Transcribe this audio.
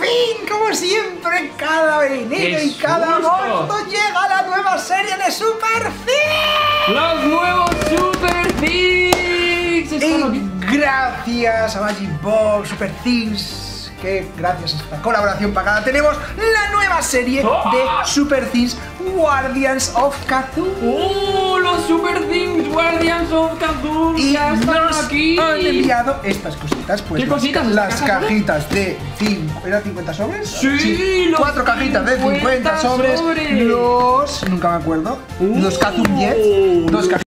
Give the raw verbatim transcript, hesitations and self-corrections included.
fin, como siempre, cada enero y cada agosto llega la nueva serie de Super Things. ¡Los nuevos Super Things! Y gracias a Magic Box, Super Things, que gracias a esta colaboración pagada tenemos la nueva serie ¡Oh! de Super Things Guardians of Cthulhu. ¡Oh! Los Super Things Guardians of Cthulhu Y ya están nos aquí. han enviado estas cositas, pues ¿Qué las, cositas? las ¿Cajas? cajitas de cinco, ¿era cincuenta sobres? Sí, los cuatro cajitas de cincuenta cincuenta sobres, sobres. los, nunca me acuerdo, Uh. los Cthulhu Jets, dos cajitas